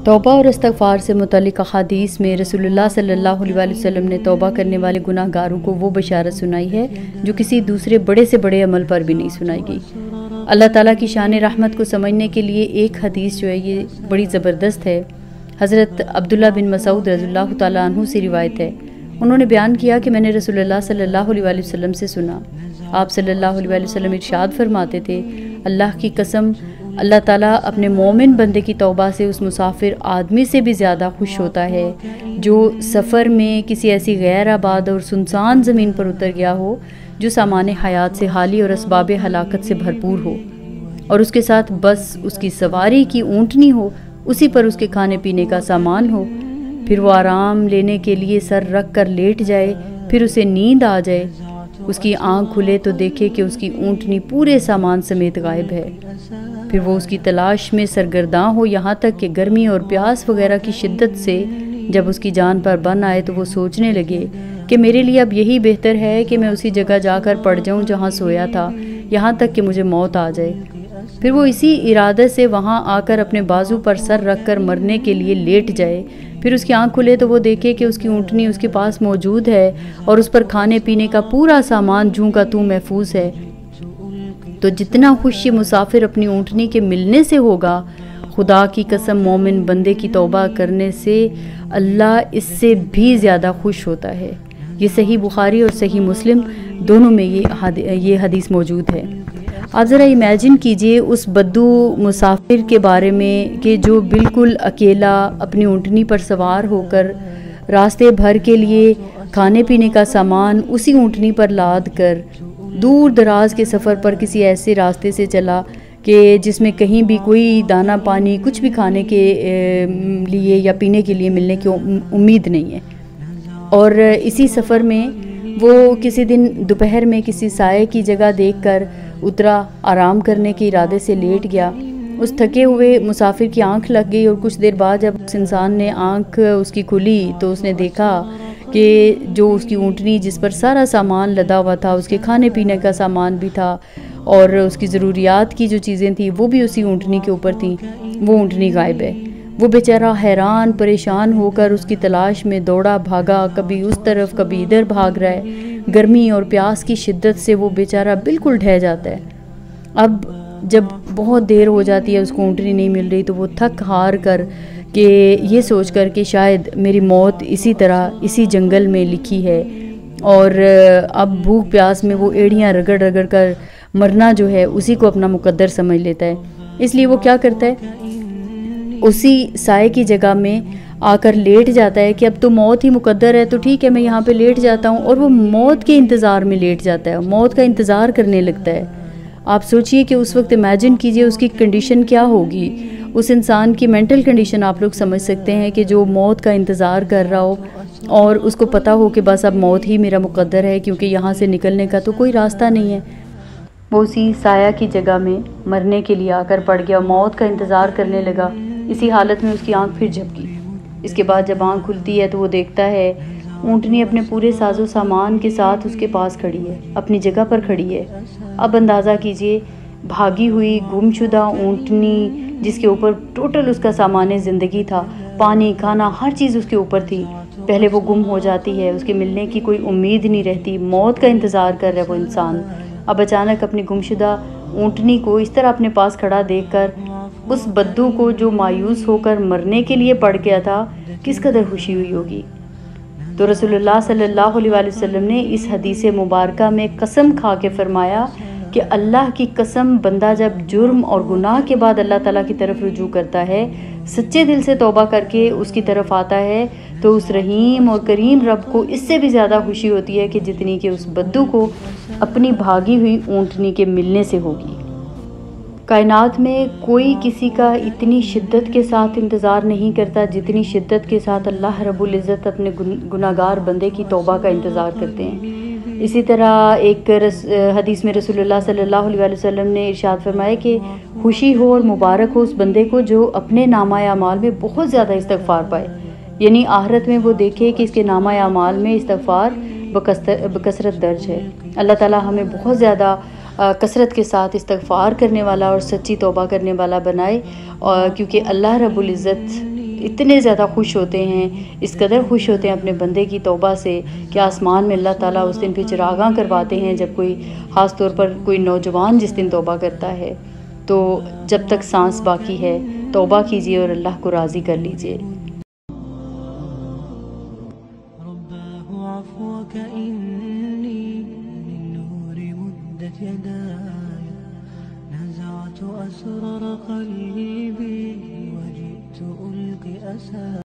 توبہ اور استغفار سے متعلق احادیث میں رسول اللہ صلی اللہ علیہ وسلم نے توبہ کرنے والے گناہ گاروں کو وہ بشارت سنائی ہے جو کسی دوسرے بڑے سے بڑے عمل پر بھی نہیں سنائی گئی۔ اللہ تعالیٰ کی شان رحمت کو سمجھنے کے لیے ایک حدیث جو ہے یہ بڑی زبردست ہے۔ حضرت عبداللہ بن مسعود رضی اللہ تعالیٰ عنہ سے روایت ہے، انہوں نے بیان کیا کہ میں نے رسول اللہ صلی اللہ علیہ وسلم سے سنا، آپ صلی اللہ علیہ وسلم ارشاد فرماتے تھے، اللہ کی قسم، اللہ تعالیٰ اپنے مومن بندے کی توبہ سے اس مسافر آدمی سے بھی زیادہ خوش ہوتا ہے جو سفر میں کسی ایسی غیر آباد اور سنسان زمین پر اتر گیا ہو جو سامان حیات سے خالی اور اسباب ہلاکت سے بھرپور ہو، اور اس کے ساتھ بس اس کی سواری کی اونٹنی ہو، اسی پر اس کے کھانے پینے کا سامان ہو، پھر وہ آرام لینے کے لیے سر رکھ کر لیٹ جائے، پھر اسے نیند آ جائے، اس کی آنکھ کھلے تو دیکھے کہ اس کی اونٹنی پورے سامان سمیت غائب ہے، پھر وہ اس کی تلاش میں سرگرداں ہو یہاں تک کہ گرمی اور پیاس وغیرہ کی شدت سے جب اس کی جان پر بن آئے تو وہ سوچنے لگے کہ میرے لیے اب یہی بہتر ہے کہ میں اسی جگہ جا کر پڑ جاؤں جہاں سویا تھا، یہاں تک کہ مجھے موت آ جائے۔ پھر وہ اسی ارادے سے وہاں آ کر اپنے بازو پر سر رکھ کر مرنے کے لیے لیٹ جائے، پھر اس کی آنکھ کھلے تو وہ دیکھے کہ اس کی اونٹنی اس کے پاس موجود ہے اور اس پر کھانے پینے کا پورا سامان جوں کا توں محفوظ ہے۔ تو جتنا خوش یہ مسافر اپنی اونٹنی کے ملنے سے ہوگا، خدا کی قسم مومن بندے کی توبہ کرنے سے اللہ اس سے بھی زیادہ خوش ہوتا ہے۔ یہ صحیح بخاری اور صحیح مسلم دونوں میں یہ حدیث موجود ہے۔ آپ ذرا امیجن کیجئے اس بدو مسافر کے بارے میں کہ جو بالکل اکیلا اپنی اونٹنی پر سوار ہو کر راستے بھر کے لیے کھانے پینے کا سامان اسی اونٹنی پر لاد کر دور دراز کے سفر پر کسی ایسے راستے سے چلا کہ جس میں کہیں بھی کوئی دانہ پانی کچھ بھی کھانے کے لیے یا پینے کے لیے ملنے کی امید نہیں ہے، اور اسی سفر میں وہ کسی دن دوپہر میں کسی سائے کی جگہ دیکھ کر اترا، آرام کرنے کے ارادے سے لیٹ گیا۔ اس تھکے ہوئے مسافر کی آنکھ لگ گئی اور کچھ دیر بعد جب اس انسان نے آنکھ اس کی کھلی تو اس نے دیکھا کہ جو اس کی اونٹنی جس پر سارا سامان لدا ہوا تھا، اس کے کھانے پینے کا سامان بھی تھا اور اس کی ضروریات کی جو چیزیں تھیں وہ بھی اسی اونٹنی کے اوپر تھیں، وہ اونٹنی غائب ہے۔ وہ بیچارہ حیران پریشان ہو کر اس کی تلاش میں دوڑا بھاگا، کبھی اس طرف کبھی ادھر بھاگ رہا ہے، گرمی اور پیاس کی شدت سے وہ بیچارہ بالکل ڈھہ جاتا ہے۔ اب جب بہت دیر ہو جاتی ہے اس کو اونٹنی نہیں مل رہی تو وہ تھک ہار کر کہ یہ سوچ کر کہ شاید میری موت اسی طرح اسی جنگل میں لکھی ہے، اور اب بھوک پیاس میں وہ ایڑیاں رگڑ رگڑ کر مرنا جو ہے اسی کو اپنا مقدر سمجھ لیتا ہے۔ اس لیے وہ کیا کرتا ہے، اسی سائے کی جگہ میں آ کر لیٹ جاتا ہے کہ اب تو موت ہی مقدر ہے تو ٹھیک ہے میں یہاں پہ لیٹ جاتا ہوں، اور وہ موت کے انتظار میں لیٹ جاتا ہے، موت کا انتظار کرنے لگتا ہے۔ آپ سوچئے کہ اس وقت امیجن کیجئے اس کی کنڈیشن کیا ہوگی، اس انسان کی مینٹل کنڈیشن آپ لوگ سمجھ سکتے ہیں کہ جو موت کا انتظار کر رہا ہو اور اس کو پتہ ہو کہ بس اب موت ہی میرا مقدر ہے کیونکہ یہاں سے نکلنے کا تو کوئی راستہ نہیں ہے۔ وہ اسی سایہ کی جگہ میں مرنے کے لیے آ کر پڑ گیا، موت کا انتظار کرنے لگا۔ اسی حالت میں اس کی آنکھ پھر جھپکی۔ اس کے بعد جب آنکھ کھلتی ہے تو وہ دیکھتا ہے اونٹنی اپنے پورے ساز و سامان کے ساتھ اس کے پاس کھڑی ہے، اپنی جگہ پر کھڑی ہے۔ اب اندازہ کیجئے بھاگی ہوئی گم شدہ اونٹنی جس کے اوپر ٹوٹل اس کا سامان زندگی تھا، پانی کھانا ہر چیز اس کے اوپر تھی، پہلے وہ گم ہو جاتی ہے، اس کے ملنے کی کوئی امید نہیں رہتی، موت کا انتظار کر رہا ہے وہ انسان۔ اب اچانک اپنی گمشدہ اونٹنی کو اس طرح اپنے پاس کھڑا دیکھ کر اس بدو کو جو مایوس ہو کر مرنے کے لیے پڑ گیا تھا کس قدر خوشی ہوئی ہوگی۔ تو رسول اللہ صلی اللہ علیہ وسلم نے اس حدیث مبارکہ میں قسم کھا کے فرمایا کہ اللہ کی قسم، بندہ جب جرم اور گناہ کے بعد اللہ تعالیٰ کی طرف رجوع کرتا ہے، سچے دل سے توبہ کر کے اس کی طرف آتا ہے تو اس رحیم اور کریم رب کو اس سے بھی زیادہ خوشی ہوتی ہے کہ جتنی کہ اس بدو کو اپنی بھاگی ہوئی اونٹنی کے ملنے سے ہوگی۔ کائنات میں کوئی کسی کا اتنی شدت کے ساتھ انتظار نہیں کرتا جتنی شدت کے ساتھ اللہ رب العزت اپنے گناہگار بندے کی توبہ کا انتظار کرتے ہیں۔ اسی طرح ایک حدیث میں رسول اللہ صلی اللہ علیہ وسلم نے ارشاد فرمایا کہ خوشی ہو اور مبارک ہو اس بندے کو جو اپنے نامہ اعمال میں بہت زیادہ استغفار پائے، یعنی آخرت میں وہ دیکھے کہ اس کے نامہ اعمال میں استغفار بکثرت درج ہے۔ اللہ تعالیٰ ہمیں بہت زیادہ کثرت کے ساتھ استغفار کرنے والا اور سچی توبہ کرنے والا بنائے، اور کیونکہ اللہ رب العزت اتنے زیادہ خوش ہوتے ہیں، اس قدر خوش ہوتے ہیں اپنے بندے کی توبہ سے کہ آسمان میں اللہ تعالیٰ اس دن پہ چراغاں کرواتے ہیں جب کوئی، خاص طور پر کوئی نوجوان جس دن توبہ کرتا ہے، تو جب تک سانس باقی ہے توبہ کیجیے اور اللہ کو راضی کر لیجیے۔ عفوك إني للنور مدت يداي نزعت أسرار قلبي وجئت ألقي أسى